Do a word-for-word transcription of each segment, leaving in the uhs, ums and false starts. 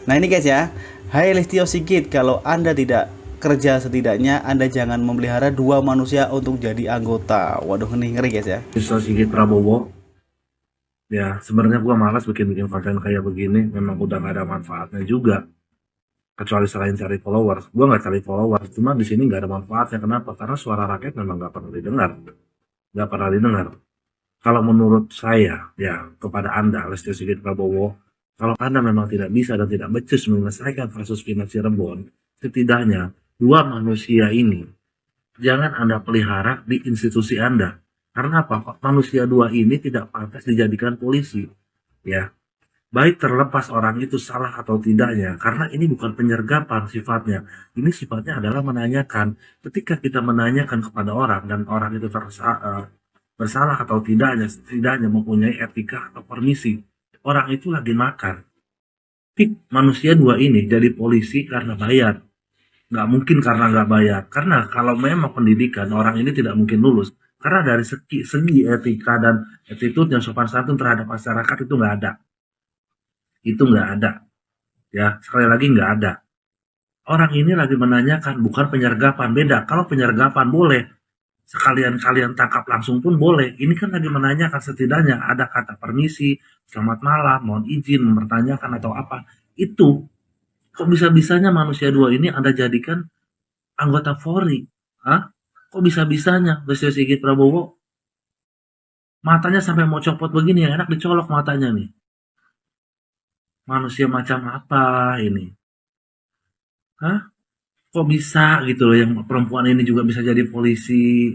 Nah ini guys ya, hai Listio Sigit, kalau Anda tidak kerja setidaknya Anda jangan memelihara dua manusia untuk jadi anggota. Waduh, ngeri ngeri guys ya. Listio Sigit Prabowo. Ya sebenarnya gua malas bikin-bikin konten kayak begini, memang udah gak ada manfaatnya juga. Kecuali selain cari followers, gua nggak cari followers, cuma di sini nggak ada manfaatnya. Kenapa? Karena suara rakyat memang nggak pernah didengar, nggak pernah didengar. Kalau menurut saya, ya kepada Anda, Listio Sigit Prabowo, kalau Anda memang tidak bisa dan tidak becus menyelesaikan kasus Pina Cirebon, setidaknya dua manusia ini jangan Anda pelihara di institusi Anda. Karena apa? Manusia dua ini tidak pantas dijadikan polisi. Ya, baik terlepas orang itu salah atau tidaknya, karena ini bukan penyergapan sifatnya. Ini sifatnya adalah menanyakan. Ketika kita menanyakan kepada orang dan orang itu tersa bersalah atau tidaknya, setidaknya mempunyai etika atau permisi. Orang itu lagi makan. Tapi manusia dua ini jadi polisi karena bayar. Nggak mungkin karena nggak bayar. Karena kalau memang pendidikan, orang ini tidak mungkin lulus. Karena dari segi, segi etika dan attitude yang sopan santun terhadap masyarakat itu nggak ada. Itu nggak ada. Ya, sekali lagi nggak ada. Orang ini lagi menanyakan, bukan penyergapan. Beda. Kalau penyergapan boleh, sekalian kalian tangkap langsung pun boleh. Ini kan lagi menanyakan, setidaknya ada kata permisi, selamat malam, mohon izin, mempertanyakan atau apa. Itu kok bisa-bisanya manusia dua ini Anda jadikan anggota Polri? Hah? Kok bisa-bisanya Listio Sigit Prabowo matanya sampai mau copot begini, yang enak dicolok matanya nih. Manusia macam apa ini? Hah? Kok bisa gitu loh, yang perempuan ini juga bisa jadi polisi?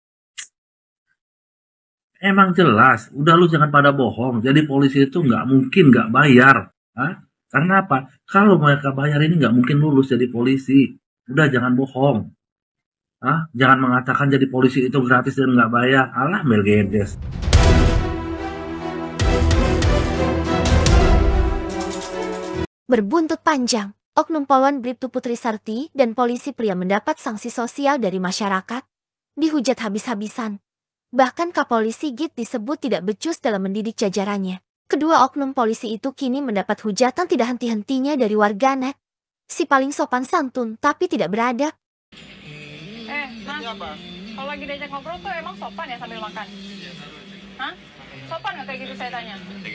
Emang jelas, udah lu jangan pada bohong. Jadi polisi itu nggak mungkin nggak bayar. Hah? Karena apa? Kalau mereka bayar ini nggak mungkin lulus jadi polisi. Udah jangan bohong. Hah? Jangan mengatakan jadi polisi itu gratis dan nggak bayar. Alah, Melgedes. Berbuntut panjang, Oknum Polwan Bribtu Putri Sarti dan polisi pria mendapat sanksi sosial dari masyarakat. Dihujat habis-habisan. Bahkan Kapolri Sigit disebut tidak becus dalam mendidik jajarannya. Kedua oknum polisi itu kini mendapat hujatan tidak henti-hentinya dari warganet. Si paling sopan santun tapi tidak beradab. Eh, Mas, kalau lagi diajak ngobrol tuh emang sopan ya sambil makan? Hah? Sopan nggak kayak gitu saya tanya?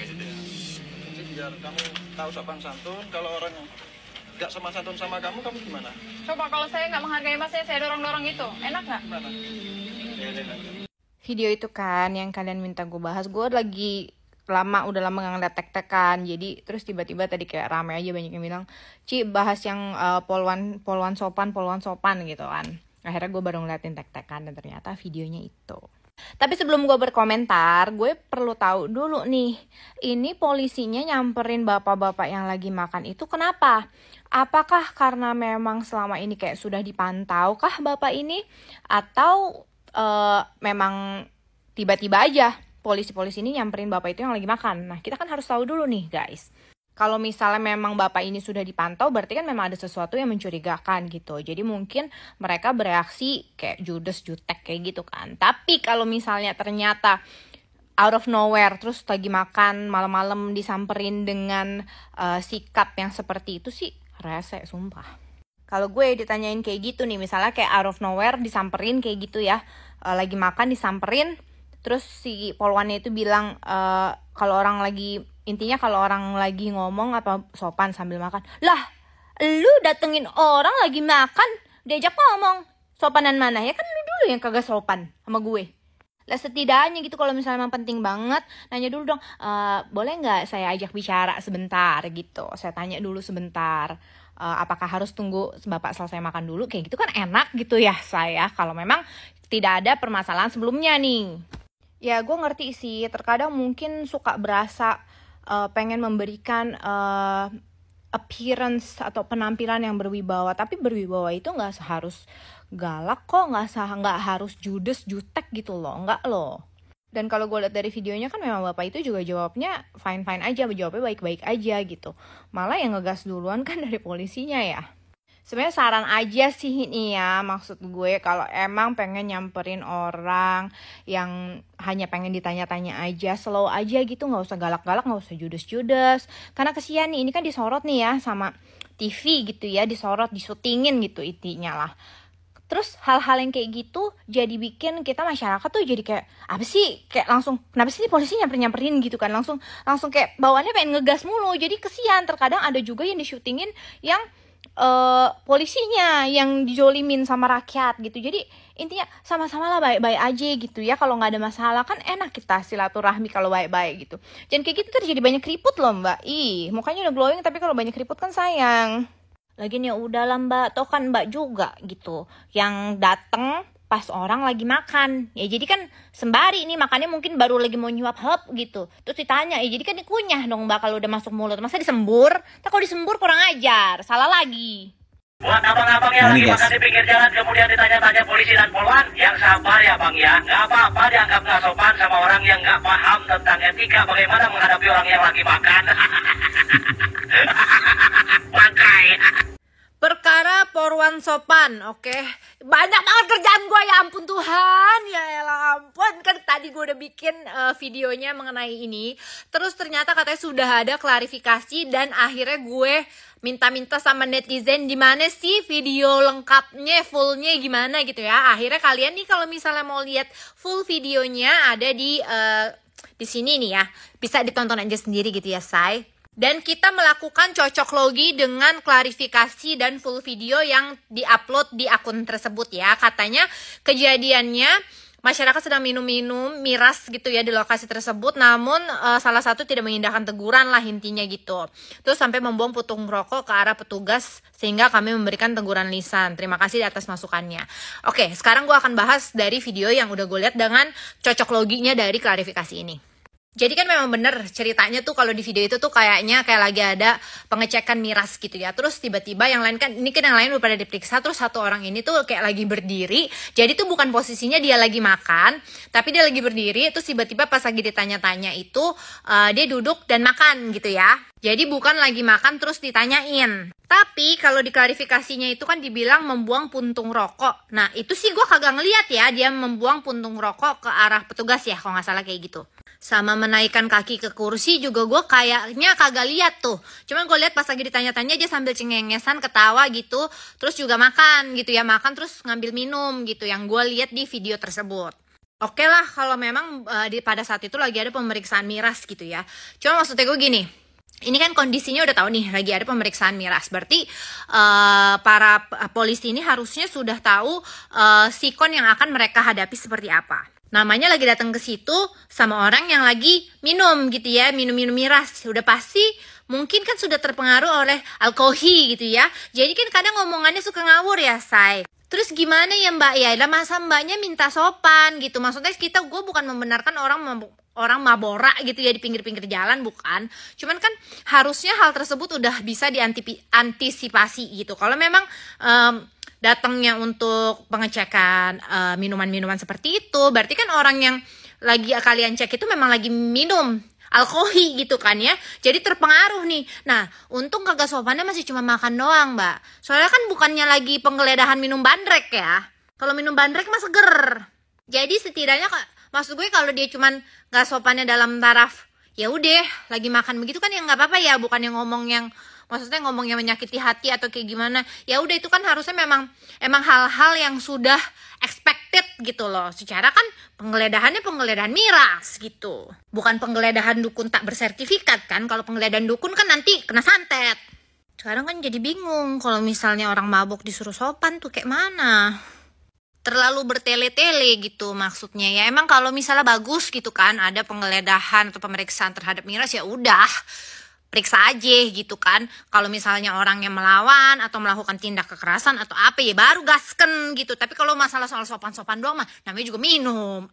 Biar kamu tahu sopan santun, kalau orang nggak sopan santun sama kamu, kamu gimana? Coba kalau saya nggak menghargai masnya, saya dorong-dorong itu, enak nggak? Gimana? Video itu kan yang kalian minta gue bahas, gue lagi lama udah lama nggak ngeliat tek-tekan, jadi terus tiba-tiba tadi kayak rame aja banyak yang bilang, Ci bahas yang uh, polwan polwan sopan polwan sopan gitu kan. Akhirnya gue baru ngeliatin tek-tekan dan ternyata videonya itu. Tapi sebelum gue berkomentar, gue perlu tahu dulu nih, ini polisinya nyamperin bapak-bapak yang lagi makan itu kenapa? Apakah karena memang selama ini kayak sudah dipantau kah bapak ini? Atau uh, memang tiba-tiba aja polisi-polisi ini nyamperin bapak itu yang lagi makan? Nah, kita kan harus tahu dulu nih guys. Kalau misalnya memang bapak ini sudah dipantau, berarti kan memang ada sesuatu yang mencurigakan gitu. Jadi mungkin mereka bereaksi kayak judes, jutek kayak gitu kan. Tapi kalau misalnya ternyata out of nowhere, terus lagi makan malam-malam disamperin dengan uh, sikap yang seperti itu sih, rese sumpah. Kalau gue ditanyain kayak gitu nih, misalnya kayak out of nowhere disamperin kayak gitu ya, uh, lagi makan disamperin, terus si polwannya itu bilang uh, kalau orang lagi intinya kalau orang lagi ngomong apa sopan sambil makan. Lah, lu datengin orang lagi makan, diajak ngomong. Sopanan mana? Ya kan lu dulu yang kagak sopan sama gue. Lah setidaknya gitu kalau misalnya memang penting banget, nanya dulu dong, e, boleh nggak saya ajak bicara sebentar gitu. Saya tanya dulu sebentar. E, apakah harus tunggu Bapak selesai makan dulu? Kayak gitu kan enak gitu ya saya. Kalau memang tidak ada permasalahan sebelumnya nih. Ya gue ngerti sih, terkadang mungkin suka berasa Uh, pengen memberikan uh, appearance atau penampilan yang berwibawa, tapi berwibawa itu nggak seharus galak kok, nggak sah nggak harus judes jutek gitu loh, nggak loh. Dan kalau gue lihat dari videonya kan memang bapak itu juga jawabnya fine fine aja, jawabnya baik baik aja gitu. Malah yang ngegas duluan kan dari polisinya ya. Sebenarnya saran aja sih ini ya, maksud gue kalau emang pengen nyamperin orang yang hanya pengen ditanya-tanya aja, slow aja gitu, nggak usah galak-galak, nggak usah judes-judes. Karena kesian nih, ini kan disorot nih ya sama T V gitu ya, disorot, disutingin gitu intinya lah. Terus hal-hal yang kayak gitu jadi bikin kita masyarakat tuh jadi kayak apa sih, kayak langsung kenapa sih polisi nyamperin-nyamperin gitu kan, langsung langsung kayak bawaannya pengen ngegas mulu. Jadi kesian, terkadang ada juga yang disyutingin yang uh, polisinya yang dijolimin sama rakyat gitu. Jadi intinya sama-sama lah baik-baik aja gitu ya, kalau nggak ada masalah kan enak kita silaturahmi kalau baik-baik gitu. Jangan kayak gitu terjadi banyak keriput loh mbak. Ih, mukanya udah glowing tapi kalau banyak keriput kan sayang. Lagian ya udahlah mbak, toh kan mbak juga gitu yang dateng pas orang lagi makan. Ya jadi kan sembari nih makannya mungkin baru lagi mau nyuap hep gitu. Terus ditanya, ya jadi kan dikunyah dong mbak kalau udah masuk mulut. Masa disembur? Nah kalau disembur kurang ajar, salah lagi. Buat abang-abang yang lagi makan di pinggir jalan kemudian ditanya-tanya polisi dan poluan, yang sabar ya bang ya. Nggak apa-apa dianggap nggak sopan sama orang yang nggak paham tentang etika bagaimana menghadapi orang yang lagi makan. Bangkai. Perkara Polwan sopan, oke. Okay. Banyak banget kerjaan gue, ya ampun Tuhan. Ya elah ampun, kan tadi gue udah bikin uh, videonya mengenai ini. Terus ternyata katanya sudah ada klarifikasi dan akhirnya gue minta-minta sama netizen di mana sih video lengkapnya, fullnya gimana gitu ya. Akhirnya kalian nih kalau misalnya mau lihat full videonya ada di uh, di sini nih ya. Bisa ditonton aja sendiri gitu ya, say. Dan kita melakukan cocok logi dengan klarifikasi dan full video yang diupload di akun tersebut ya. Katanya kejadiannya masyarakat sedang minum-minum miras gitu ya di lokasi tersebut, namun uh, salah satu tidak mengindahkan teguran lah intinya gitu. Terus sampai membuang putung rokok ke arah petugas sehingga kami memberikan teguran lisan. Terima kasih di atas masukannya. Oke, sekarang gue akan bahas dari video yang udah gue lihat dengan cocok loginya dari klarifikasi ini. Jadi kan memang bener ceritanya tuh kalau di video itu tuh kayaknya kayak lagi ada pengecekan miras gitu ya. Terus tiba-tiba yang lain kan, ini kan yang lain udah pada diperiksa, terus satu orang ini tuh kayak lagi berdiri. Jadi tuh bukan posisinya dia lagi makan, tapi dia lagi berdiri. Terus tiba-tiba pas lagi ditanya-tanya itu uh, dia duduk dan makan gitu ya. Jadi bukan lagi makan terus ditanyain. Tapi kalau di klarifikasinya itu kan dibilang membuang puntung rokok. Nah itu sih gue kagak ngeliat ya dia membuang puntung rokok ke arah petugas ya, kalau nggak salah kayak gitu. Sama menaikkan kaki ke kursi juga gue kayaknya kagak lihat tuh. Cuman gue lihat pas lagi ditanya-tanya aja sambil cengengesan ketawa gitu. Terus juga makan gitu ya, makan terus ngambil minum gitu yang gue lihat di video tersebut. Oke lah kalau memang uh, di, pada saat itu lagi ada pemeriksaan miras gitu ya. Cuma maksudnya gue gini, ini kan kondisinya udah tahu nih lagi ada pemeriksaan miras. Berarti uh, para polisi ini harusnya sudah tahu uh, sikon yang akan mereka hadapi seperti apa. Namanya lagi datang ke situ sama orang yang lagi minum gitu ya, minum-minum miras. Udah pasti mungkin kan sudah terpengaruh oleh alkohol gitu ya. Jadi kan kadang ngomongannya suka ngawur ya, say. Terus gimana ya mbak? Ya lah masa mbaknya minta sopan gitu. Maksudnya kita, gue bukan membenarkan orang mabuk, orang mabora gitu ya di pinggir-pinggir jalan, bukan. Cuman kan harusnya hal tersebut udah bisa diantisipasi gitu. Kalau memang um, datangnya untuk pengecekan uh, minuman-minuman seperti itu, berarti kan orang yang lagi kalian cek itu memang lagi minum alkohol gitu kan ya, jadi terpengaruh nih. Nah untung kagak sopannya masih cuma makan doang mbak, soalnya kan bukannya lagi penggeledahan minum bandrek ya. Kalau minum bandrek mah seger. Jadi setidaknya maksud gue kalau dia cuman nggak sopannya dalam taraf ya udah lagi makan begitu kan ya nggak apa-apa ya, bukan yang ngomong yang maksudnya ngomong yang menyakiti hati atau kayak gimana. Ya udah itu kan harusnya memang emang hal-hal yang sudah expected gitu loh. Secara kan penggeledahannya penggeledahan miras gitu. Bukan penggeledahan dukun tak bersertifikat kan. Kalau penggeledahan dukun kan nanti kena santet. Sekarang kan jadi bingung kalau misalnya orang mabuk disuruh sopan tuh kayak mana. Terlalu bertele-tele gitu maksudnya ya. Emang kalau misalnya bagus gitu kan ada penggeledahan atau pemeriksaan terhadap miras ya udah periksa aja gitu kan. Kalau misalnya orang yang melawan atau melakukan tindak kekerasan atau apa ya baru gasken gitu. Tapi kalau masalah soal sopan-sopan doang mah namanya juga minum.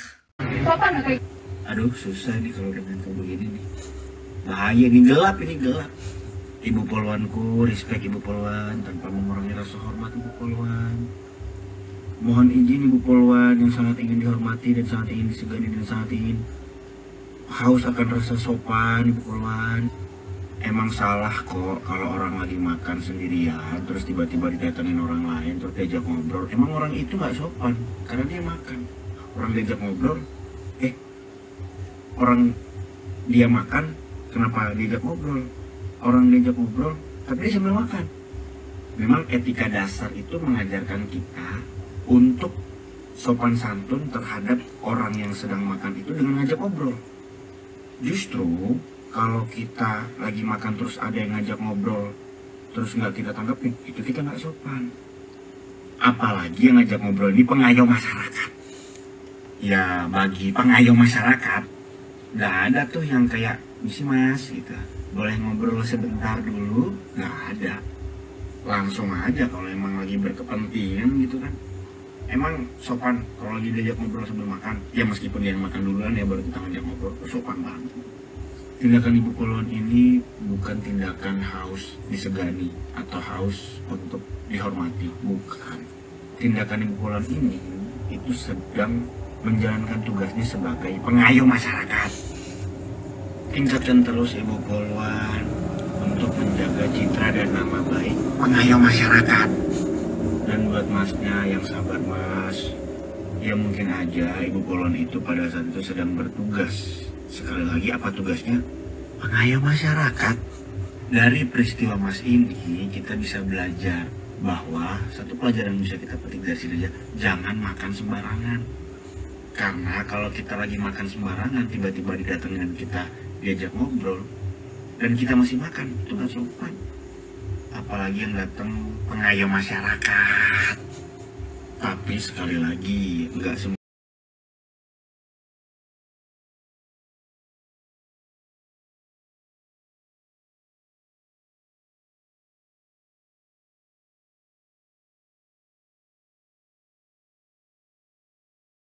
Sopan kayak. Aduh susah nih kalau dengan kayak begini nih. Bahaya nih, gelap ini gelap. Ibu polwanku, respect ibu polwan tanpa mengurangi rasa hormat ibu polwan. Mohon izin ibu polwan yang sangat ingin dihormati dan sangat ingin disegani dan sangat ingin haus akan rasa sopan ibu polwan. emang salah kok kalau orang lagi makan sendirian terus tiba-tiba didatengin orang lain terus diajak ngobrol. Emang orang itu nggak sopan karena dia makan. Orang diajak ngobrol, eh orang dia makan kenapa diajak ngobrol? Orang diajak ngobrol tapi dia sambil makan. Memang etika dasar itu mengajarkan kita untuk sopan santun terhadap orang yang sedang makan itu dengan ngajak ngobrol. Justru kalau kita lagi makan terus ada yang ngajak ngobrol terus nggak kita tanggapin, itu kita nggak sopan. Apalagi yang ngajak ngobrol ini pengayom masyarakat. Ya bagi pengayom masyarakat nggak ada tuh yang kayak misi mas gitu, boleh ngobrol sebentar dulu, nggak ada. Langsung aja kalau emang lagi berkepentingan gitu kan. Emang sopan kalau lagi diajak ngobrol sambil makan, ya meskipun dia yang makan duluan ya baru kita ngajak ngobrol, sopan banget. Tindakan Ibu Polwan ini bukan tindakan haus disegani atau haus untuk dihormati, bukan. Tindakan Ibu Polwan ini itu sedang menjalankan tugasnya sebagai pengayom masyarakat. Tingkatkan terus Ibu Polwan untuk menjaga citra dan nama baik pengayom masyarakat. Dan buat masnya yang sabar mas, ya mungkin aja Ibu Polwan itu pada saat itu sedang bertugas. Sekali lagi apa tugasnya? Pengayom masyarakat. Dari peristiwa mas ini kita bisa belajar bahwa satu pelajaran bisa kita petik dari sini aja, jangan makan sembarangan. Karena kalau kita lagi makan sembarangan tiba-tiba didatengin kita diajak ngobrol dan kita masih makan, itu nggak sopan. Apalagi yang datang pengayom masyarakat. Tapi sekali lagi nggak semua